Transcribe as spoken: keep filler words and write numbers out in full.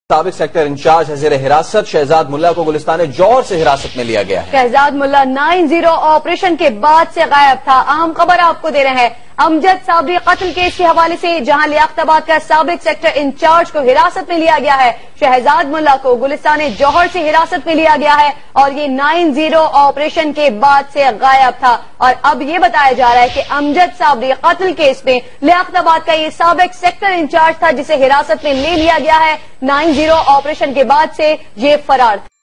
साबिक sector in charge हज़ीर हिरासत शहजाद मुल्ला को गुलिस्तान जौहर से हिरासत में लिया गया है। Shahzad Mulla nine zero operation के बाद से गायब था। अहम खबर आपको दे रहे हैं। अमजद साबरी कत्ल केस के हवाले से जहां लियाकताबाद का साबिक सेक्टर इंचार्ज को हिरासत में लिया गया है, शहजाद मुल्ला को गुलिस्तान जौहर से हिरासत में लिया गया है और ये नाइन जीरो ऑपरेशन के बाद से गायब था। और अब ये बताया जा रहा है कि अमजद साबरी कत्ल केस में लियाकताबाद का ये साबिक सेक्टर इंचार्ज था जिसे हिरासत में ले लिया गया है। नाइन जीरो ऑपरेशन के बाद से ये फरार था।